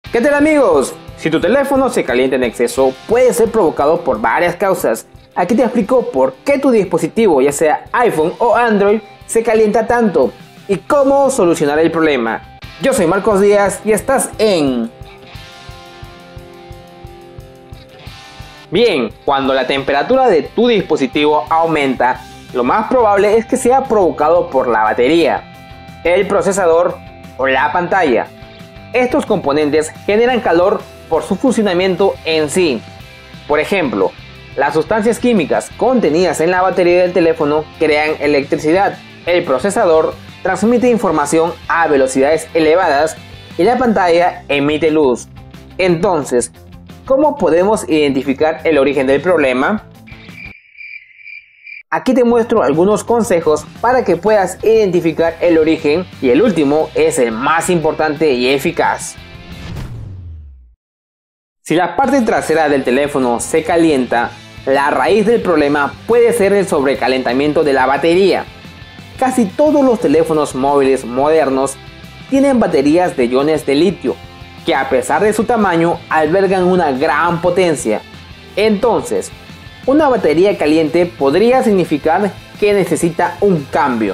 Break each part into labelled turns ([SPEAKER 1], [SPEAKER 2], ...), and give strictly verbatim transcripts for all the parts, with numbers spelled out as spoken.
[SPEAKER 1] ¿Qué tal amigos? Si tu teléfono se calienta en exceso, puede ser provocado por varias causas. Aquí te explico por qué tu dispositivo, ya sea iPhone o Android, se calienta tanto y cómo solucionar el problema. Yo soy Marcos Díaz y estás en... Bien, cuando la temperatura de tu dispositivo aumenta, lo más probable es que sea provocado por la batería, el procesador o la pantalla. Estos componentes generan calor por su funcionamiento en sí. Por ejemplo, las sustancias químicas contenidas en la batería del teléfono crean electricidad. El procesador transmite información a velocidades elevadas y la pantalla emite luz. Entonces, ¿cómo podemos identificar el origen del problema? Aquí te muestro algunos consejos para que puedas identificar el origen y el último es el más importante y eficaz. Si la parte trasera del teléfono se calienta, la raíz del problema puede ser el sobrecalentamiento de la batería. Casi todos los teléfonos móviles modernos tienen baterías de iones de litio, que a pesar de su tamaño albergan una gran potencia. Entonces, una batería caliente podría significar que necesita un cambio.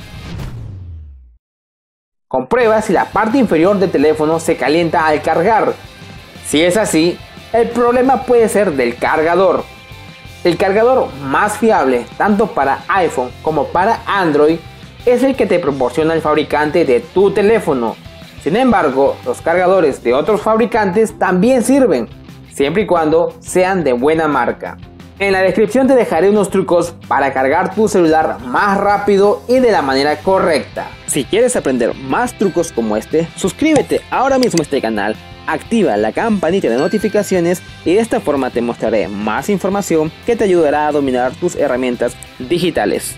[SPEAKER 1] Comprueba si la parte inferior del teléfono se calienta al cargar. Si es así, el problema puede ser del cargador. El cargador más fiable, tanto para iPhone como para Android, es el que te proporciona el fabricante de tu teléfono. Sin embargo, los cargadores de otros fabricantes también sirven, siempre y cuando sean de buena marca. En la descripción te dejaré unos trucos para cargar tu celular más rápido y de la manera correcta. Si quieres aprender más trucos como este, suscríbete ahora mismo a este canal, activa la campanita de notificaciones y de esta forma te mostraré más información que te ayudará a dominar tus herramientas digitales.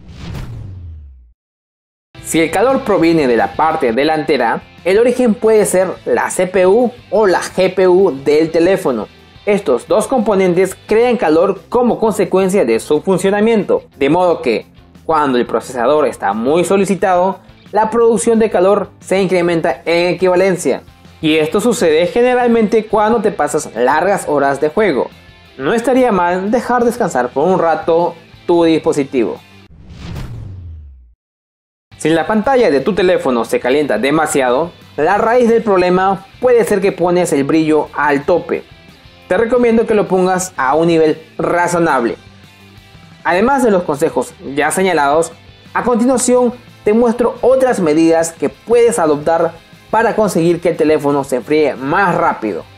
[SPEAKER 1] Si el calor proviene de la parte delantera, el origen puede ser la C P U o la G P U del teléfono. Estos dos componentes crean calor como consecuencia de su funcionamiento, de modo que, cuando el procesador está muy solicitado, la producción de calor se incrementa en equivalencia. Y esto sucede generalmente cuando te pasas largas horas de juego. No estaría mal dejar descansar por un rato tu dispositivo. Si la pantalla de tu teléfono se calienta demasiado, la raíz del problema puede ser que pones el brillo al tope. Te recomiendo que lo pongas a un nivel razonable. Además de los consejos ya señalados, a continuación te muestro otras medidas que puedes adoptar para conseguir que el teléfono se enfríe más rápido.